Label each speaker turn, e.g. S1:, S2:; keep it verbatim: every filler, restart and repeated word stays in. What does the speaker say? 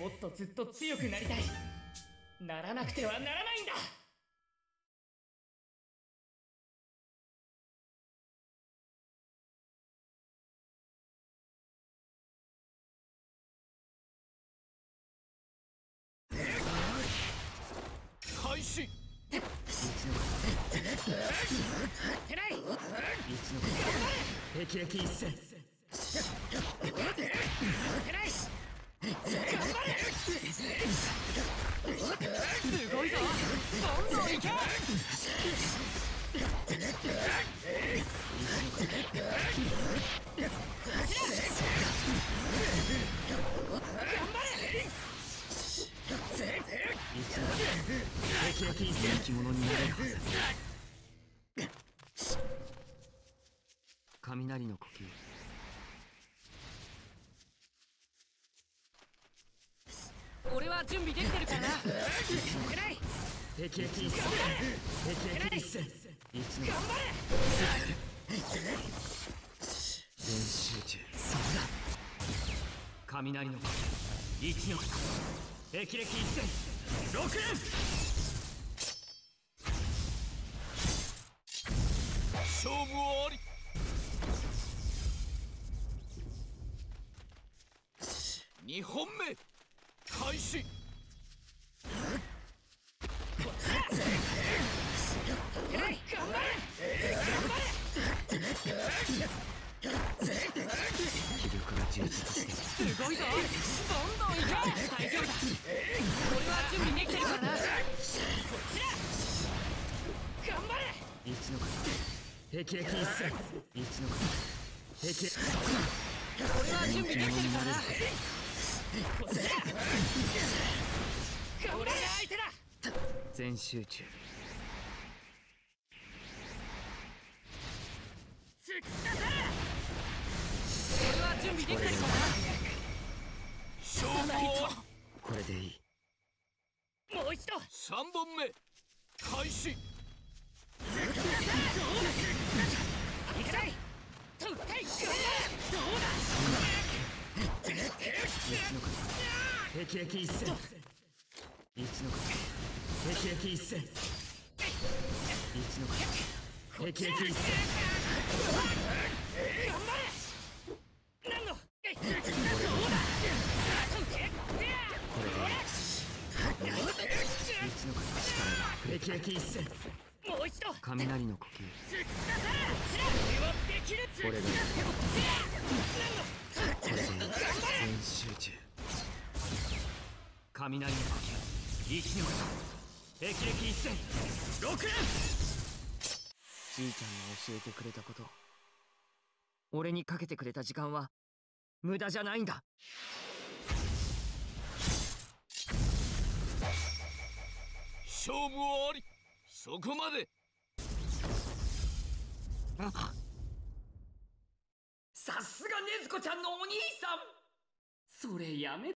S1: もっとずっと強くなりたい。ならなくてはならないんだ。
S2: 開始。
S1: てない。
S3: 霹靂一閃。
S1: てない。頑張れ。すごいぞ。どんどんいけ。
S3: 霹靂一閃生き物になれるはず。雷の呼吸。
S1: 俺は準備できてるからな。てない。
S3: 霹靂一閃。霹靂一閃。一の
S1: 頑張れ。
S3: 全集中。そうだ。雷の呼吸。一の霹靂一閃。六連。
S2: 勝負あり。二本目開始。
S1: てない。頑張れ。頑張れ。
S3: 気力が充実してる。
S1: すごいぞ。どんどんいけ。大丈夫だ。俺は準備できてるからな。こっちだ。頑張れ。
S3: 一の霹靂一閃。一の霹靂。
S1: 俺は準備できてるからな。こっちだ。俺が相手だ。
S3: 全集中。
S1: 突き刺せ。俺は準備できてるからな。
S2: 勝負を。
S3: これでいい。
S1: もう一度。
S2: 三本目開始。
S1: いけない。とうたい。どうだ。
S3: 霹靂一閃。一の霹靂一閃。一の霹靂一閃。
S1: 頑張れ。何の。どうだ。
S3: これは一の霹靂一閃。
S1: もう一度。
S3: 雷の呼吸。これがこれで全集中。雷の呼吸。一の霹靂一閃。六連。じいちゃんが教えてくれたこと、俺にかけてくれた時間は無駄じゃないんだ。
S2: 勝負あり。そこまで。
S1: さすが禰豆子ちゃんのお兄さん。それやめ